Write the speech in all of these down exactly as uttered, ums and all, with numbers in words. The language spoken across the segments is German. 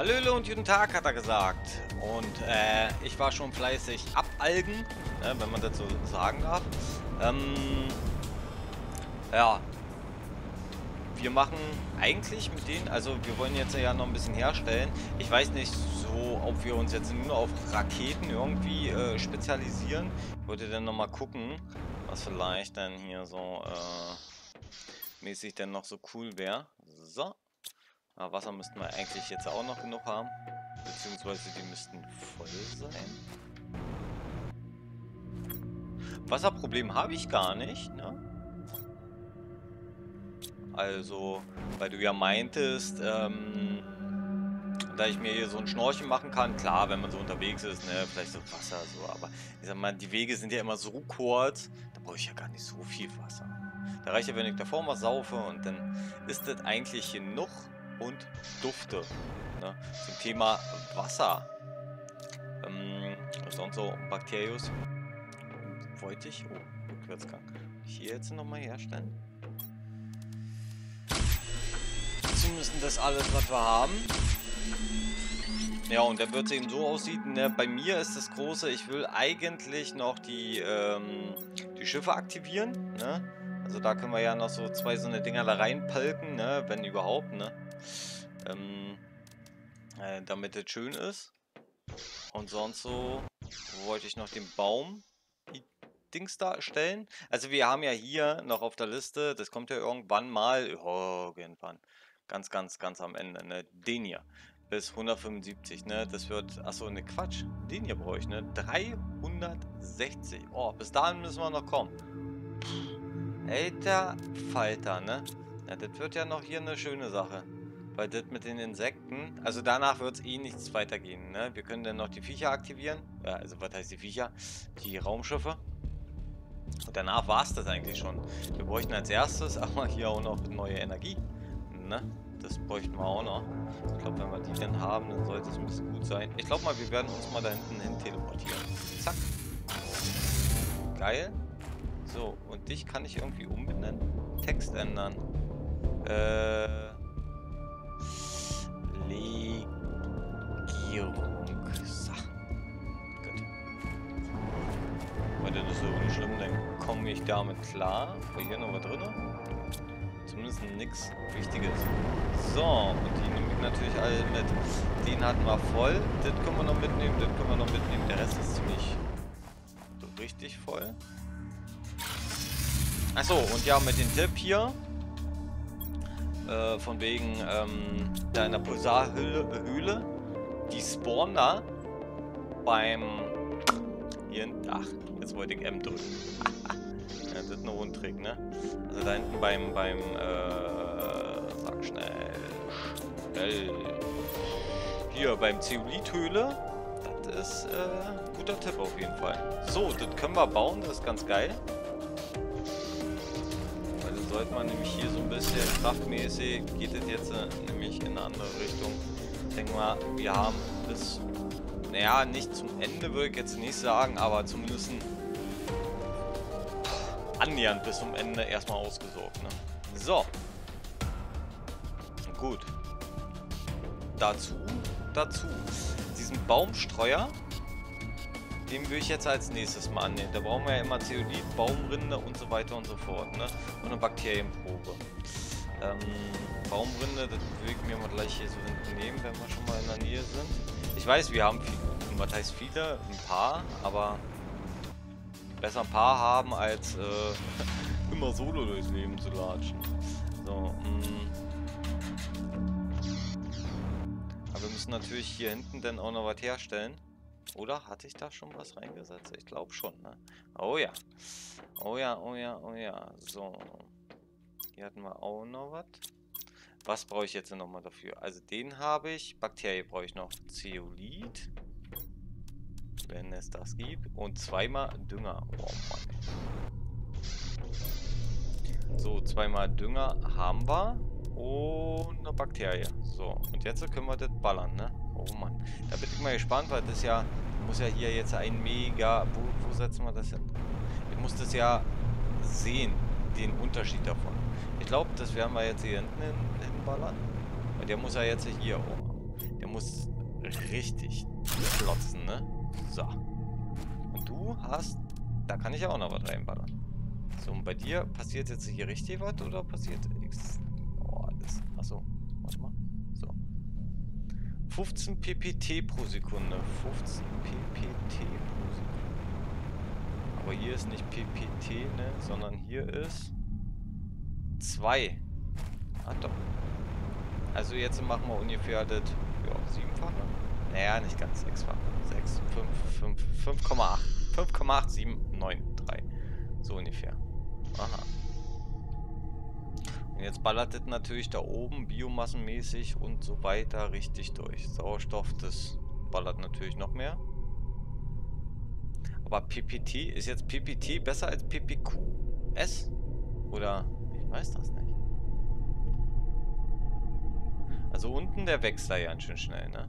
Hallöle und guten Tag, hat er gesagt. Und äh, ich war schon fleißig abalgen, ne, wenn man das so sagen darf. Ähm, ja, wir machen eigentlich mit denen, also wir wollen jetzt ja noch ein bisschen herstellen. Ich weiß nicht so, ob wir uns jetzt nur auf Raketen irgendwie äh, spezialisieren. Ich wollte dann nochmal gucken, was vielleicht dann hier so äh, mäßig denn noch so cool wäre. So. Aber Wasser müssten wir eigentlich jetzt auch noch genug haben. Beziehungsweise die müssten voll sein. Wasserproblem habe ich gar nicht, ne? Also, weil du ja meintest, ähm, da ich mir hier so ein Schnorcheln machen kann, klar, wenn man so unterwegs ist, ne, vielleicht so Wasser, so, aber ich sag mal, die Wege sind ja immer so kurz, da brauche ich ja gar nicht so viel Wasser. Da reicht ja, wenn ich davor mal saufe und dann ist das eigentlich genug und dufte. Ne? Zum Thema Wasser. Ähm, sonst so Bakterius. Wollte ich? Oh, Rückwärtsgang. Hier jetzt nochmal herstellen. Zumindest das alles, was wir haben. Ja, und dann wird es eben so aussehen. Ne? Bei mir ist das Große, ich will eigentlich noch die, ähm, die Schiffe aktivieren. Ne? Also da können wir ja noch so zwei so eine Dinger da reinpalken, ne? Wenn überhaupt. Ne? Ähm, äh, damit es schön ist. Und sonst so wollte ich noch den Baum Dings da stellen. Also wir haben ja hier noch auf der Liste, das kommt ja irgendwann mal, oh, irgendwann, ganz, ganz, ganz am Ende, ne, den hier, bis hundertfünfundsiebzig, ne, das wird, achso, ne, Quatsch, den hier brauche ich, ne, dreihundertsechzig, oh, bis dahin müssen wir noch kommen. Pff, alter Falter, ne, ja, das wird ja noch hier eine schöne Sache. Weil das mit den Insekten, also danach wird es eh nichts weitergehen, ne? Wir können dann noch die Viecher aktivieren. Ja, also was heißt die Viecher? Die Raumschiffe. Und danach war es das eigentlich schon. Wir bräuchten als erstes aber hier auch noch neue Energie. Ne? Das bräuchten wir auch noch. Ich glaube, wenn wir die dann haben, dann sollte es ein bisschen gut sein. Ich glaube mal, wir werden uns mal da hinten hin teleportieren. Zack. Geil. So, und dich kann ich irgendwie umbenennen. Text ändern. Äh... Legierung. So. Gut. Weil das ist so unschlimm, dann komme ich damit klar. War hier noch was drin? Zumindest nichts Wichtiges. So, und die nehme ich natürlich alle mit. Den hatten wir voll. Das können wir noch mitnehmen, das können wir noch mitnehmen. Der Rest ist ziemlich so richtig voll. Achso, und ja, mit dem Tipp hier. Äh, von wegen ähm, da in der Pulsarhöhle, die spawnen da beim hier, ach, jetzt wollte ich M drücken. Ja, das ist ein Rundtrick, ne? Also da hinten beim, beim, äh, sag schnell, schnell, hier beim Zeolithöhle, das ist äh, ein guter Tipp auf jeden Fall. So, das können wir bauen, das ist ganz geil. Sollte man nämlich hier so ein bisschen kraftmäßig, geht es jetzt äh, nämlich in eine andere Richtung. Ich denke mal, wir haben bis, naja, nicht zum Ende würde ich jetzt nicht sagen, aber zumindest annähernd bis zum Ende erstmal ausgesorgt. Ne? So. Gut. Dazu, dazu, diesen Baumstreuer, den will ich jetzt als nächstes mal annehmen. Da brauchen wir ja immer Zeolit, Baumrinde und so weiter und so fort. Ne? Und eine Bakterienprobe. Ähm, Baumrinde, das will ich mir mal gleich hier so hinten nehmen, wenn wir schon mal in der Nähe sind. Ich weiß, wir haben viele, was heißt viele? Ein paar, aber besser ein paar haben, als äh, immer solo durchs Leben zu latschen. So, mh. Aber wir müssen natürlich hier hinten dann auch noch was herstellen. Oder hatte ich da schon was reingesetzt? Ich glaube schon, ne? Oh ja. Oh ja, oh ja, oh ja. So. Hier hatten wir auch noch was. Was brauche ich jetzt nochmal dafür? Also den habe ich. Bakterien brauche ich noch. Zeolit. Wenn es das gibt. Und zweimal Dünger. Oh Mann. So, zweimal Dünger haben wir. Und eine Bakterie. So. Und jetzt können wir das ballern, ne? Oh Mann, da bin ich mal gespannt, weil das ja, muss ja hier jetzt ein mega, wo, wo setzen wir das hin? Ich muss das ja sehen, den Unterschied davon. Ich glaube, das werden wir jetzt hier hinten hin, hinballern. Weil der muss ja jetzt hier, oh, der muss richtig klotzen, ne? So. Und du hast... Da kann ich auch noch was reinballern. So, und bei dir passiert jetzt hier richtig was oder passiert nichts? Oh, das... Achso, warte mal. So. fünfzehn P P T pro Sekunde. fünfzehn P P T pro Sekunde. Aber hier ist nicht P P T, ne? Sondern hier ist... zwei. Ah, doch. Also jetzt machen wir ungefähr das... Ja, siebenfache? Naja, nicht ganz. Sechsfache. sechs, fünf, fünf, fünf Komma acht. fünf Komma acht sieben neun drei. So ungefähr. Aha. Und jetzt ballert das natürlich da oben biomassenmäßig und so weiter richtig durch. Sauerstoff, das ballert natürlich noch mehr. Aber P P T, ist jetzt P P T besser als P P Q S? Oder? Ich weiß das nicht. Also unten der wächst da ganz schön schnell, ne?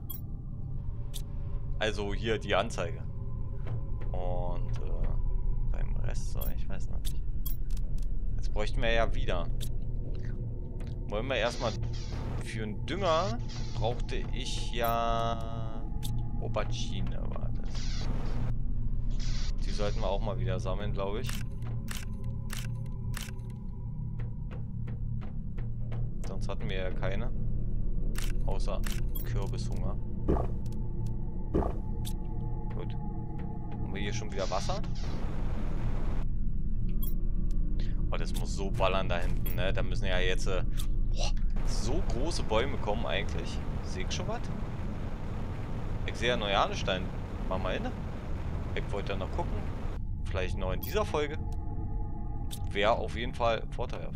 Also hier die Anzeige. Und äh, beim Rest so, ich weiß noch nicht. Jetzt bräuchten wir ja wieder. Wollen wir erstmal für einen Dünger brauchte ich ja Aubergine, war das. Die sollten wir auch mal wieder sammeln, glaube ich. Sonst hatten wir ja keine. Außer Kürbishunger. Gut. Haben wir hier schon wieder Wasser? Oh, das muss so ballern da hinten, ne? Da müssen ja jetzt äh, boah, so große Bäume kommen eigentlich. Sehe ich schon was? Ich sehe ja Neuanestein. Mach mal hin. Ich wollte ja noch gucken. Vielleicht noch in dieser Folge. Wäre auf jeden Fall vorteilhaft.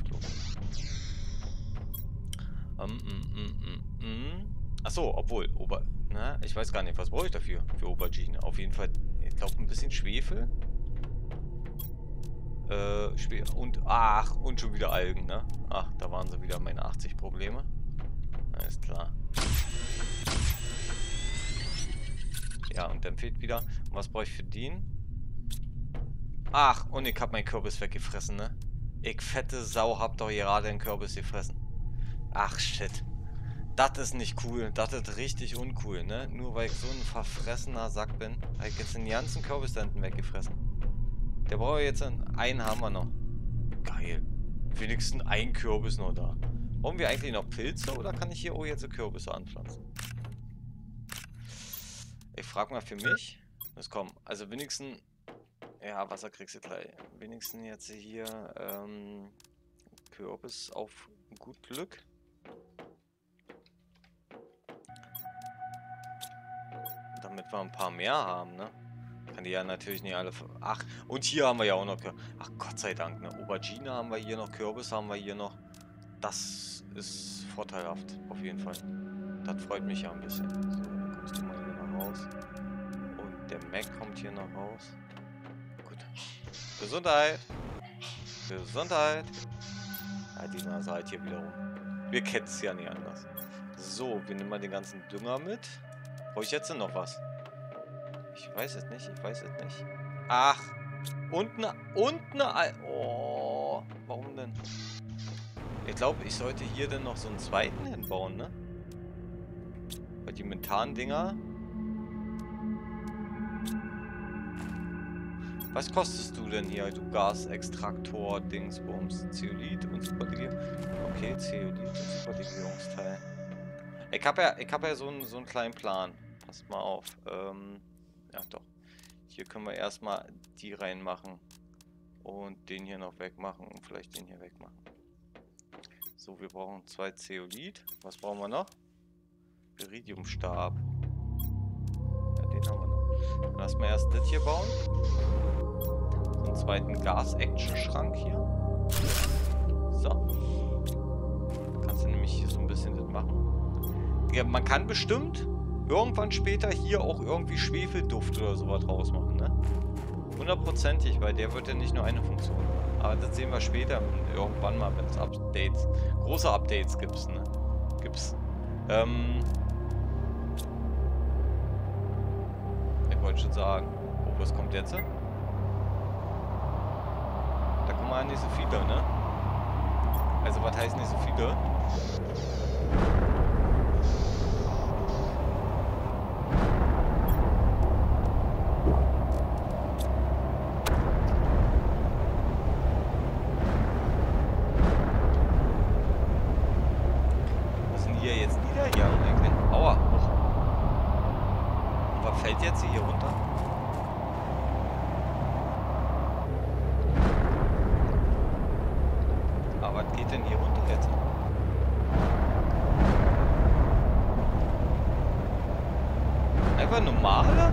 Um, mm, mm, mm, mm. Achso, obwohl, Ober... Na, ich weiß gar nicht, was brauche ich dafür? Für Aubergine. Auf jeden Fall, ich glaube, ein bisschen Schwefel. Äh, Schwe und... Ach, und schon wieder Algen, ne? Ach, da waren sie wieder meine achtzig Probleme. Alles klar. Ja, und dann fehlt wieder... Und was brauche ich für den? Ach, und ich habe meinen Kürbis weggefressen, ne? Ich fette Sau hab doch gerade den Kürbis gefressen. Ach, shit. Das ist nicht cool. Das ist richtig uncool, ne? Nur weil ich so ein verfressener Sack bin. Habe ich jetzt den ganzen Kürbis da hinten weggefressen. Der braucht jetzt einen. Einen haben wir noch. Geil. Wenigstens ein Kürbis noch da. Brauchen wir eigentlich noch Pilze oder kann ich hier auch jetzt so Kürbisse anpflanzen? Ich frage mal für mich. Das kommt. Also wenigstens... Ja, Wasser kriegst du gleich. Wenigstens jetzt hier ähm, Kürbis auf gut Glück. Damit wir ein paar mehr haben, ne? Kann die ja natürlich nicht alle... Ach, und hier haben wir ja auch noch... Ach, Gott sei Dank, ne? Aubergine haben wir hier noch, Kürbis haben wir hier noch. Das ist vorteilhaft, auf jeden Fall. Das freut mich ja ein bisschen. So, dann kommst du mal hier noch raus. Und der Mac kommt hier noch raus. Gut. Gesundheit! Gesundheit! Ja, die Nase halt hier wieder rum. Wir kennen es ja nicht anders. So, wir nehmen mal den ganzen Dünger mit. Brauche ich jetzt noch was? Ich weiß es nicht, ich weiß es nicht. Ach, und eine, und eine, oh, warum denn? Ich glaube, ich sollte hier dann noch so einen zweiten hinbauen, ne? Weil die Methan-Dinger... Was kostest du denn hier, du Gasextraktor, Dingsbums, Zeolit und Superlegierung? Okay, Zeolit und Superlegierungsteil. Ich habe ja, ich hab ja so einen, so einen kleinen Plan. Passt mal auf. Ähm, ja doch. Hier können wir erstmal die reinmachen. Und den hier noch wegmachen und vielleicht den hier wegmachen. So, wir brauchen zwei Zeolit. Was brauchen wir noch? Iridiumstab. Ja, den haben wir noch. Dann lassen wir erst das hier bauen. So einen zweiten Gas-Action-Schrank hier. So. Kannst du nämlich hier so ein bisschen das machen. Ja, man kann bestimmt irgendwann später hier auch irgendwie Schwefelduft oder sowas draus machen, ne? Hundertprozentig, weil der wird ja nicht nur eine Funktion haben. Aber das sehen wir später irgendwann mal, wenn es Updates, große Updates gibt, ne? Gibt's. Ähm. Ich wollte schon sagen. Oh, was kommt jetzt? Da kommen ja nicht so viele, ne? Also, was heißt nicht so viele? hier eigentlich? Aua, hoch. Und was fällt jetzt hier runter? Aber was geht denn hier runter jetzt? Einfach normale?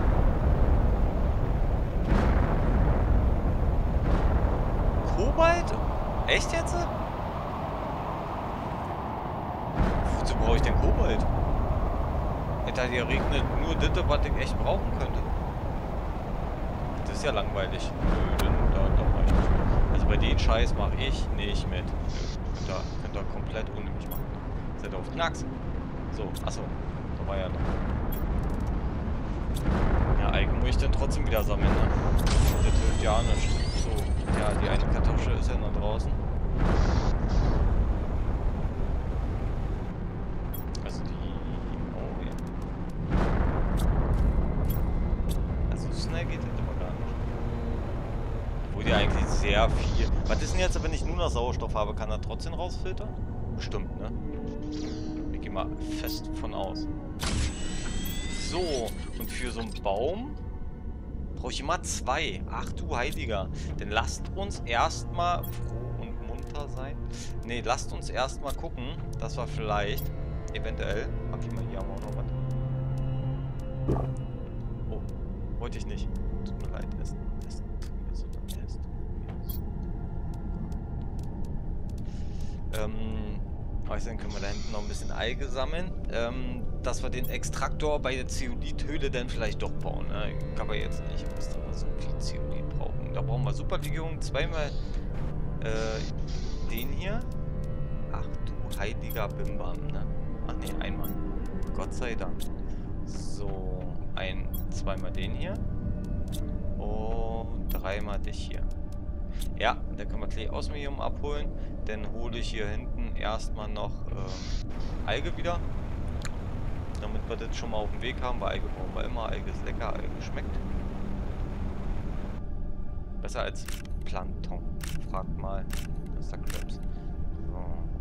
Kobalt? Echt jetzt? Wozu brauche ich denn Kobalt? Alter, hier regnet nur das, was ich echt brauchen könnte. Das ist ja langweilig. Nö, dann, da, da mach ich nicht mit. Also bei den Scheiß mache ich nicht mit. Nö, da könnt ihr komplett ohne mich machen. Seid ihr auf den Achsen. So, achso. Da war ja noch. Ja, Eigen muss ich dann trotzdem wieder sammeln, ne? Das hilft ja nicht. So, ja, die eine Kartusche ist ja noch draußen. Also die... Oh, ja. Also so schnell geht das aber gar nicht. Obwohl die eigentlich sehr viel... Was ist denn jetzt, wenn ich nur noch Sauerstoff habe? Kann er trotzdem rausfiltern? Bestimmt, ne? Ich gehe mal fest von aus. So, und für so einen Baum brauche ich immer zwei. Ach du Heiliger. Dann lasst uns erstmal froh und munter sein. Ne, lasst uns erstmal gucken, dass wir vielleicht eventuell... Okay, mal hier haben wir noch was. Oh, wollte ich nicht. Tut mir leid. Essen, essen, essen, essen. Ähm... Also dann können wir da hinten noch ein bisschen Alge sammeln, ähm, dass wir den Extraktor bei der Zeolithöhle dann vielleicht doch bauen. Ne? Kann man jetzt nicht, was da so viel Zeolit brauchen. Da brauchen wir Superlegierung, zweimal äh, den hier. Ach du heiliger Bimbam, ne? Ach ne, einmal. Gott sei Dank. So, ein, zweimal den hier. Und dreimal dich hier. Ja, da können wir gleich Osmium abholen. Dann hole ich hier hinten erstmal noch ähm, Alge wieder. Damit wir das schon mal auf dem Weg haben, weil Alge brauchen wir immer. Alge ist lecker, Alge schmeckt. Besser als Plankton. Fragt mal Mister Krabs. So.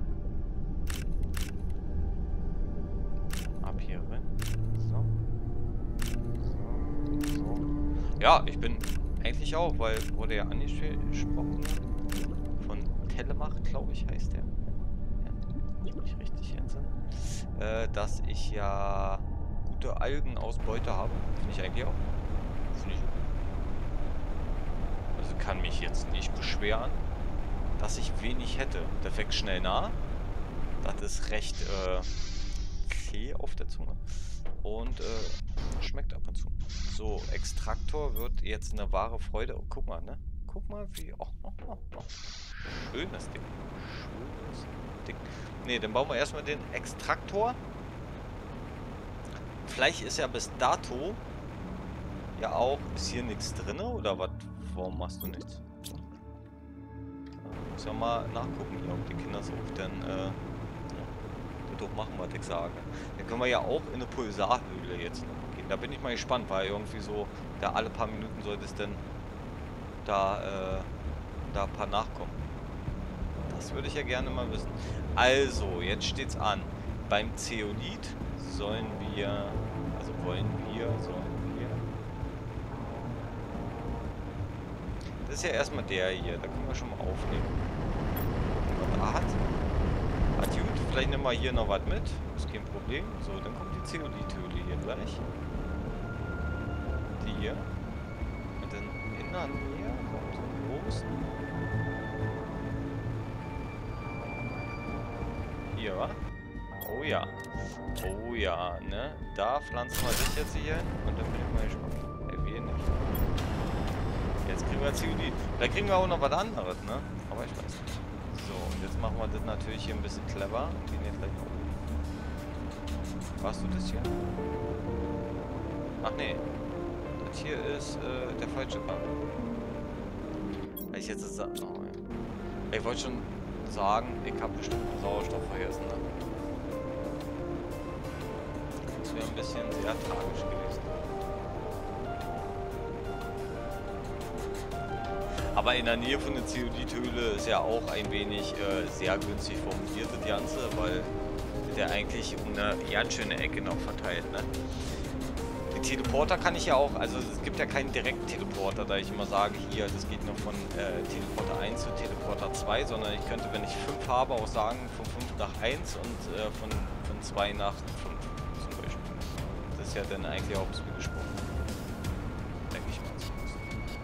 Ab hier rein. So. So. So. Ja, ich bin eigentlich auch, weil wurde ja angesprochen von Telemach, glaube ich, heißt der. Ja, ich mich richtig entsinne. Äh, dass ich ja gute Algenausbeute habe. Finde ich eigentlich auch. Finde ich auch. Also kann mich jetzt nicht beschweren, dass ich wenig hätte. Der wächst schnell nah. Das ist recht äh, zäh auf der Zunge. Und äh, schmeckt ab und zu. So, Extraktor wird jetzt eine wahre Freude. Oh, guck mal, ne? Guck mal, wie... Oh, oh, oh, oh. Schönes Ding. Schönes Ding. Ne, dann bauen wir erstmal den Extraktor. Vielleicht ist ja bis dato ja auch... Ist hier nichts drin, oder was? Warum machst du nichts? Ich muss ja mal nachgucken hier, ob die Kinder so denn... Äh, doch machen, was ich sage. Dann können wir ja auch in eine Pulsarhöhle jetzt noch gehen. Da bin ich mal gespannt, weil irgendwie so, da alle paar Minuten sollte es denn da, äh, da ein paar nachkommen. Das würde ich ja gerne mal wissen. Also, jetzt steht's an. Beim Zeolit sollen wir, also wollen wir, sollen wir. Das ist ja erstmal der hier, da können wir schon mal aufnehmen. Was er hat. Hat gut, vielleicht nehmen wir hier noch was mit. Ist kein Problem. So, dann kommt die Zeolithöhle hier gleich. Die hier. Und dann in der Nähe kommt so ein großen. Hier, wa? Oh ja. Oh ja, ne? Da pflanzen wir das jetzt hier hin. Und dann bin ich mal gespannt. Ey, wir nicht. Jetzt kriegen wir Zeolit. Da kriegen wir auch noch was anderes, ne? Aber ich weiß nicht. So, und jetzt machen wir das natürlich hier ein bisschen clever und gehen jetzt gleich nach oben. Warst du das hier? Ach nee. Das hier ist äh, der falsche Band. Weil ich jetzt sage. Oh, ja. Ich wollte schon sagen, ich habe bestimmt Sauerstoff vergessen. Ne? Das wäre ein bisschen sehr tragisch gewesen. Aber in der Nähe von der Zeolithöhle ist ja auch ein wenig äh, sehr günstig formuliert das Ganze, weil der eigentlich um eine ganz schöne Ecke noch verteilt, ne? Die Teleporter kann ich ja auch, also es gibt ja keinen direkten Teleporter, da ich immer sage, hier, das geht nur von äh, Teleporter eins zu Teleporter zwei, sondern ich könnte, wenn ich fünf habe, auch sagen, von fünf nach eins und äh, von, von zwei nach fünf zum Beispiel. Das ist ja dann eigentlich auch so gesprochen. Denke ich mal zumindest.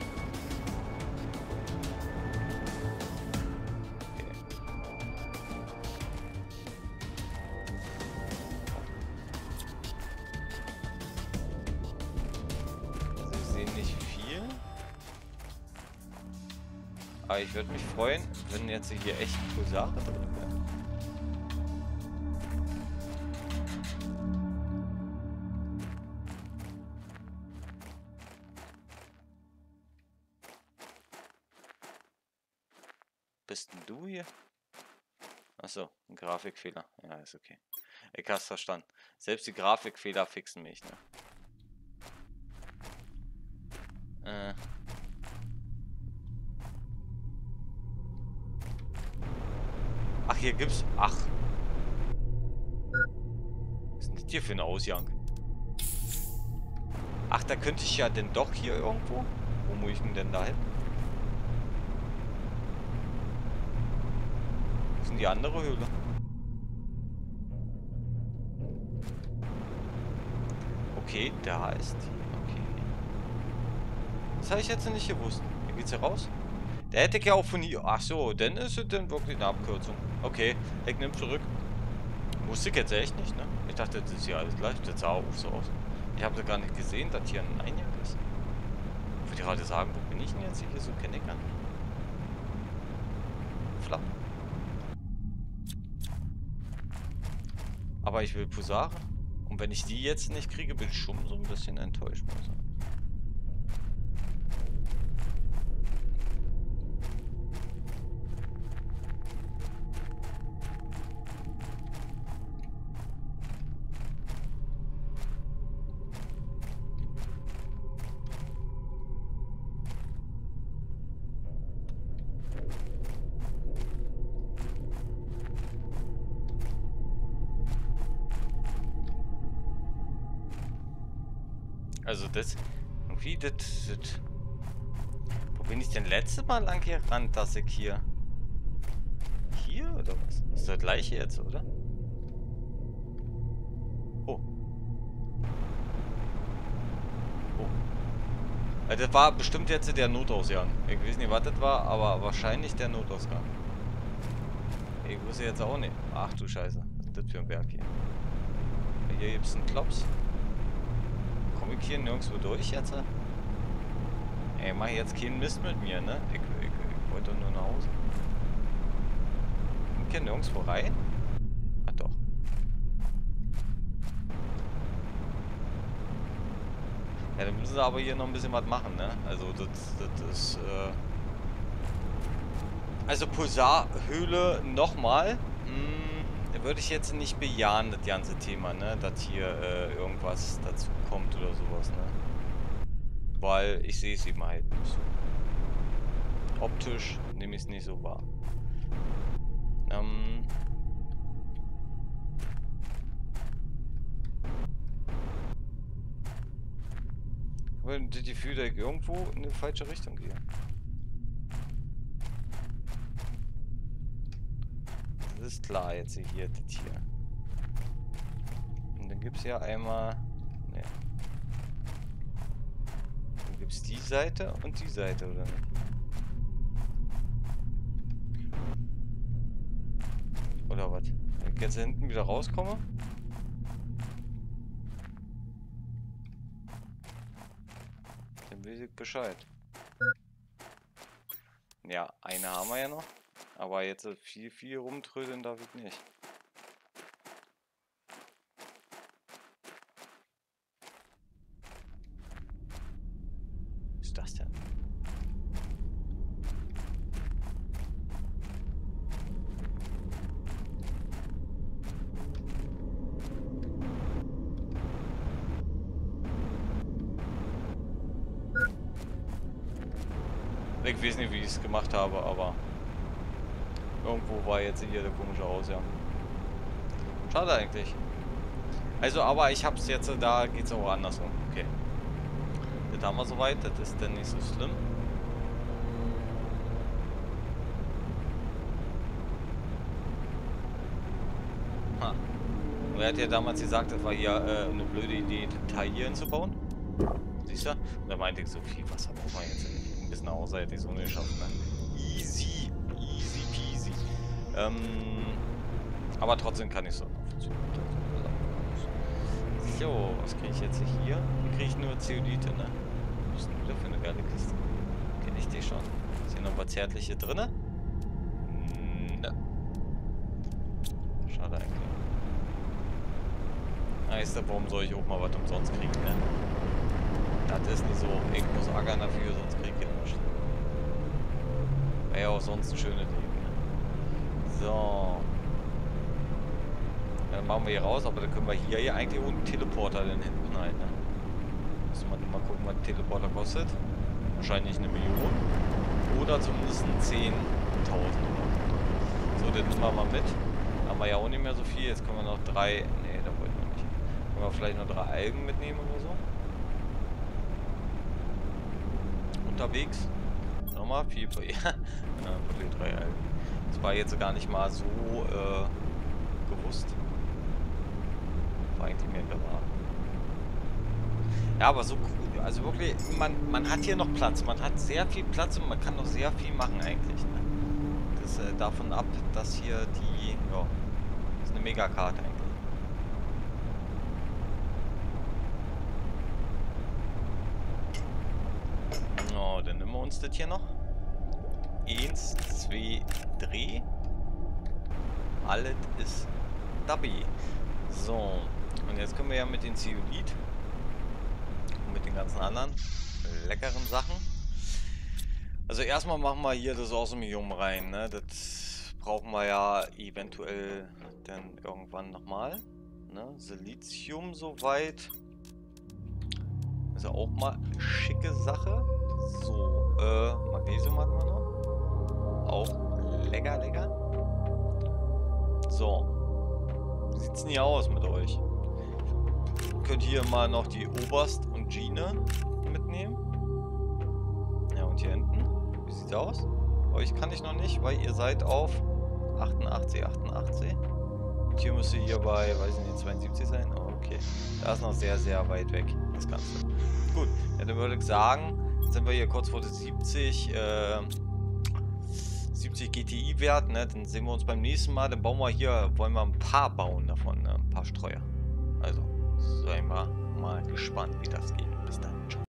Aber ich würde mich freuen, wenn jetzt hier echt Pulsare drin wären. Bist denn du hier? Achso, ein Grafikfehler. Ja, ist okay. Ich hab's verstanden. Selbst die Grafikfehler fixen mich, ne? Äh. Ach, hier gibt's... Ach. Was ist denn das hier für ein Ausgang? Ach, da könnte ich ja denn doch hier irgendwo... Wo muss ich denn da hin? Wo ist denn die andere Höhle? Okay, da ist die. Okay. Das habe ich jetzt nicht gewusst. Hier geht's hier raus? Der hätte ja auch von hier... Ach so, dann ist es denn wirklich eine Abkürzung. Okay, ich nehme zurück. Wusste ich jetzt echt nicht, ne? Ich dachte, das ist ja alles gleich. Das sah auch so aus. Ich habe gar nicht gesehen, dass hier ein Einjag ist. Ich würde gerade sagen, wo bin ich denn jetzt hier so Kenneckern? Flapp. Aber ich will Pulsare. Und wenn ich die jetzt nicht kriege, bin ich schon so ein bisschen enttäuscht. Also. Also das, irgendwie das, das, wo bin ich denn letztes Mal lang gerannt, dass ich hier, hier oder was? Das ist das gleiche jetzt, oder? Oh. Oh. Also das war bestimmt jetzt der Notausgang. Ich weiß nicht, was das war, aber wahrscheinlich der Notausgang. Ich wusste jetzt auch nicht. Ach du Scheiße, was ist das für ein Berg hier? Hier gibt es einen Klops. Komme ich hier nirgendwo durch jetzt? Ey, mach jetzt keinen Mist mit mir, ne? Ich, ich, ich wollte nur nach Hause. Ich kann nirgendwo rein? Ah, doch. Ja, dann müssen sie aber hier noch ein bisschen was machen, ne? Also, das, das ist, äh... Also, Pulsarhöhle nochmal. Hm. Würde ich jetzt nicht bejahen, das ganze Thema, ne? Dass hier äh, irgendwas dazu kommt oder sowas, ne? Weil ich sehe es eben halt nicht so. Optisch nehme ich es nicht so wahr. Ähm... Ich habe das Gefühl, dass ich irgendwo in die falsche Richtung gehe. Das ist klar jetzt hier, das hier. Und dann gibt es ja einmal... Ne. Dann gibt es die Seite und die Seite, oder nicht? Oder was? Wenn ich jetzt hinten wieder rauskomme? Dann weiß ich Bescheid. Ja, eine haben wir ja noch. Aber jetzt viel, viel rumtrödeln darf ich nicht. Was ist das denn? Ich weiß nicht, wie ich es gemacht habe, aber... Irgendwo war jetzt hier der komische Ausgang. Schade eigentlich. Also, aber ich hab's jetzt, da geht's auch andersrum. Okay. Das haben wir soweit, das ist dann nicht so schlimm. Ha. Wer hat ja damals gesagt, das war ja äh, eine blöde Idee, das Teil hier hinzubauen? Siehst du? Und da meinte ich, so viel Wasser braucht man jetzt nicht. Ein bisschen außer hätte ich so nicht geschafft, ne? Easy. Easy peasy. Ähm, aber trotzdem kann ich so. So, was kriege ich jetzt hier? Hier kriege ich nur Zeolite, ne? Was ist denn wieder für eine geile Kiste? Kenne ich die schon. Ist hier noch was Zärtliche drin? Ne. Schade eigentlich. Heißt, warum soll ich auch mal was umsonst kriegen, ne? Das ist nicht so. Ich muss ackern dafür, sonst krieg ich ja nichts. Wäre ja auch sonst ein schönes Leben, ne? So. Dann machen wir hier raus, aber dann können wir hier ja eigentlich ohne Teleporter dann hinten rein, ne? Muss man mal gucken, was ein Teleporter kostet. Wahrscheinlich eine Million. Oder zumindest zehntausend. So, den nehmen wir mal mit. Haben wir ja auch nicht mehr so viel. Jetzt können wir noch drei. Ne, da wollten wir nicht. Können wir vielleicht noch drei Algen mitnehmen oder so. Unterwegs. Nochmal viel. Ja, wirklich drei Algen. Das war jetzt gar nicht mal so äh, gewusst. War eigentlich mehr gewahr. Ja, aber so cool. Also wirklich, man, man hat hier noch Platz. Man hat sehr viel Platz und man kann noch sehr viel machen eigentlich. Ne? Das äh, davon ab, dass hier die. Ja, das ist eine Megakarte eigentlich. So, dann nehmen wir uns das hier noch. Eins, zwei, drei. Alles ist dabei. So. Und jetzt können wir ja mit den Zeolit und mit den ganzen anderen leckeren Sachen. Also erstmal machen wir hier das Osmium rein, ne? Das brauchen wir ja eventuell dann irgendwann nochmal. Ne? Silizium soweit. Ist ja auch mal eine schicke Sache. So, äh, Magnesium hat man noch. Auch lecker, lecker. So. Wie sieht's denn hier aus mit euch? Könnt hier mal noch die Oberst und Gene mitnehmen. Ja, und hier hinten. Wie sieht's aus? Euch kann ich noch nicht, weil ihr seid auf achtundachtzig, achtundachtzig. Und hier müsste hier bei, weiß ich nicht, zweiundsiebzig sein. Oh, okay. Da ist noch sehr, sehr weit weg, das Ganze. Gut, ja, dann würde ich sagen, sind wir hier kurz vor der siebzig, äh, siebzig G T I-Wert, ne? Dann sehen wir uns beim nächsten Mal. Dann bauen wir hier, wollen wir ein paar bauen davon, ne? Ein paar Streuer. Also, seien wir mal gespannt, wie das geht. Bis dann. Ciao.